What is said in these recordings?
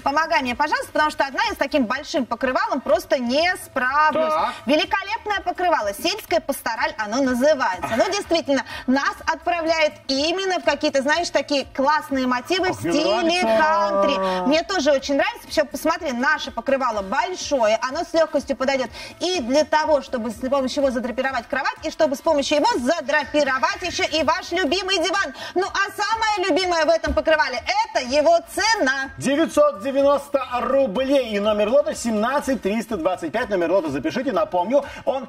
помогай мне, пожалуйста, потому что одна я с таким большим покрывалом просто не справлюсь. Так. Великолепное покрывало, сельская пастораль оно называется. Ну, действительно, нас отправляет именно в какие-то, знаешь, такие классные мотивы в стиле кантри. Мне тоже очень нравится. Причем, посмотри, наше покрывало большое, оно с легкостью подойдет и для того, чтобы с помощью его задрапировать кровать, и чтобы с помощью его задрапировать еще и ваш любимый диван. Ну, а самое любимое в этом покрывале – это его цена. 990 рублей. И номер лота 17325. Номер лота запишите, напомню, он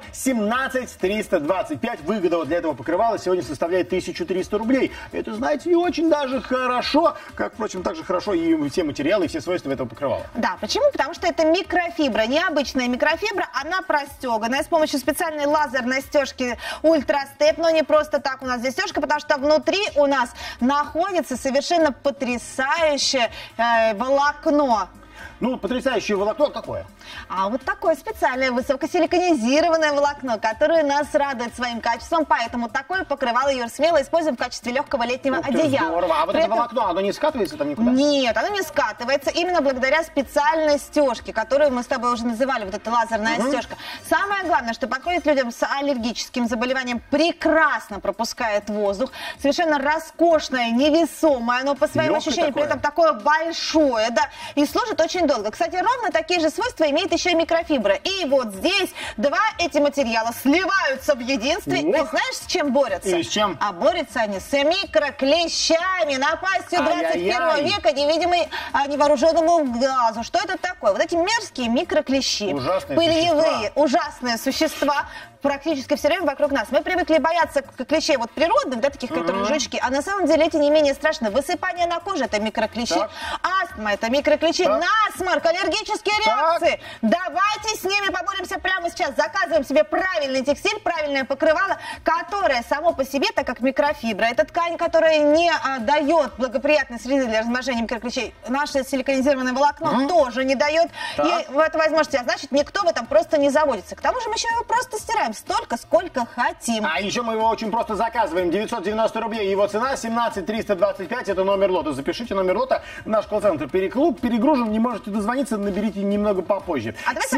17325. Выгода вот для этого покрывала сегодня составляет 1300 рублей. Это, знаете, не очень даже хорошо, как, впрочем, также хорошо и все материалы, и все свойства этого покрывала. Да, почему? Потому что это микрофибра, необычная микрофибра, она простеганная с помощью специальной лазерной стежки Ультрастеп, но не просто так у нас здесь стежка, потому что внутри у нас находится совершенно потрясающее волокно. Ну, потрясающее волокно какое? А вот такое специальное высокосиликонизированное волокно, которое нас радует своим качеством, поэтому такое покрывало ее смело используем в качестве легкого летнего одеяла. Здорово. А вот это волокно, оно не скатывается там никуда? Нет, оно не скатывается именно благодаря специальной стежке, которую мы с тобой уже называли, вот эта лазерная стежка. Самое главное, что подходит людям с аллергическим заболеванием, прекрасно пропускает воздух, совершенно роскошное, невесомое, оно по своим ощущениям при этом такое большое, да, и служит очень долго. Кстати, ровно такие же свойства имеет еще и микрофибра. И вот здесь два эти материала сливаются в единстве. И знаешь, с чем борются? И с чем? А борются они с микроклещами, напастью 21 века, невидимой невооруженному глазу. Что это такое? Вот эти мерзкие микроклещи, пыльевые, ужасные существа, практически все время вокруг нас. Мы привыкли бояться клещей вот природных, да, таких, которые жучки, а на самом деле эти не менее страшны. Высыпание на коже – это микроклещи, астма – это микроклещи, насморк, аллергические реакции. Давайте с ними поборемся прямо сейчас. Заказываем себе правильный текстиль, правильное покрывало, которое само по себе, так как микрофибра, это ткань, которая не дает благоприятной среды для размножения микроклещей. Наше силиконизированное волокно тоже не дает. И в этой возможности, а значит, никто в этом просто не заводится. К тому же мы еще его просто стираем столько, сколько хотим. А еще мы его очень просто заказываем. 990 рублей. Его цена 17325. Это номер лота. Запишите номер лота. Наш колл-центр перегружен. Не можете дозвониться, наберите немного попозже. А давайте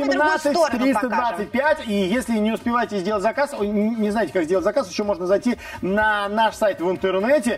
17325. И если не успеваете сделать заказ, не знаете, как сделать заказ, еще можно зайти на наш сайт в интернете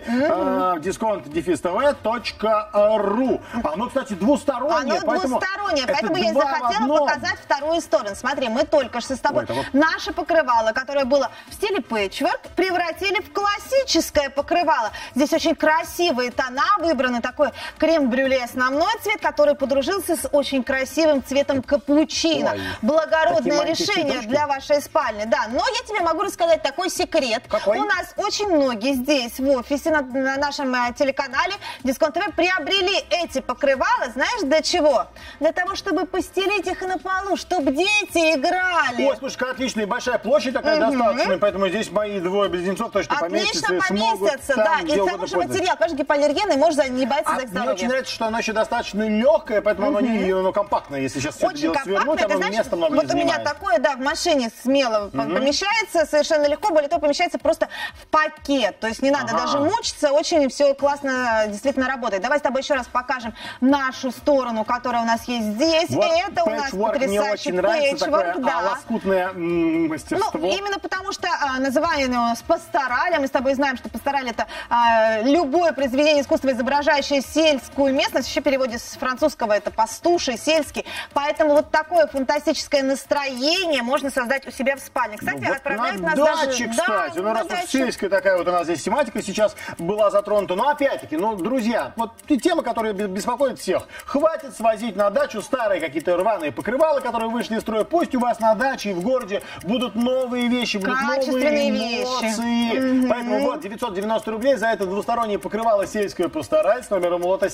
discount-tv.ru. Оно, кстати, двустороннее. Оно двустороннее, поэтому я и захотела показать вторую сторону. Смотри, мы только что с тобой наше покрывало, которое было в стиле пэтчворк, превратили в классическое покрывало. Здесь очень красивые тона выбраны, такой крем-брюле основной цвет, который подружился с очень красивым цветом капучино. Благородное решение для вашей спальни, да. Но я тебе могу рассказать такой секрет. Какой? У нас очень многие здесь в офисе на нашем телеканале Дисконт ТВ приобрели эти покрывала, знаешь, для чего? Для того, чтобы постелить их на полу, чтобы дети играли. Ой, слушай, отличная большая площадь такая достаточная, поэтому здесь мои двое близнецов точно поместятся. Отлично поместятся, да. И к тому же материал, потому что гипоаллергенный, может не бояться за их здоровье. Мне очень нравится, что оно еще достаточно легкое, поэтому оно компактное. Если сейчас все это дело свернуть, оно места много не занимает. Вот у меня такое, да, в машине смело помещается, совершенно легко, более того, помещается просто в пакет. То есть не надо даже мучиться, очень все классно действительно работает. Давай с тобой еще раз покажем нашу сторону, которая у нас есть здесь. Вот и это у нас потрясающий пэтчворк, да. Лоскутное мастерство. Ну, именно потому что называем его с пастораль, а мы с тобой знаем, что пастораль это любое произведение искусства, изображающее сельскую местность. Вообще в переводе с французского это пастуший, сельский. Поэтому вот такое фантастическое настроение можно создать у себя в спальне. Кстати, вот отправляют на нас даче, даже... кстати. Да, ну, раз уж сельская такая вот у нас здесь тематика сейчас была затронута. Но опять-таки, друзья, вот тема, которая беспокоит всех. Хватит свозить на дачу старые какие-то рваные покрывала, которые вышли из строя. Пусть у вас на даче и в городе будут новые вещи, будут новые эмоции. Поэтому вот 990 рублей за это двустороннее покрывало сельское пастораль с номером лота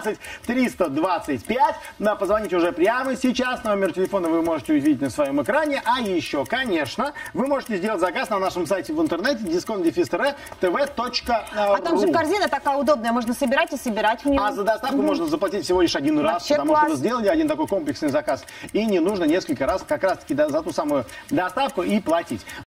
17325. Позвоните уже прямо сейчас. Номер телефона вы можете увидеть на своем экране. А еще, конечно, вы можете сделать заказ на нашем сайте в интернете discount-tv.ru. А там же корзина такая удобная, можно собирать и собирать в нее. А за доставку можно заплатить всего лишь один раз, потому что вы сделали один такой комплексный заказ. И не нужно несколько раз как раз-таки за ту самую доставку и платить.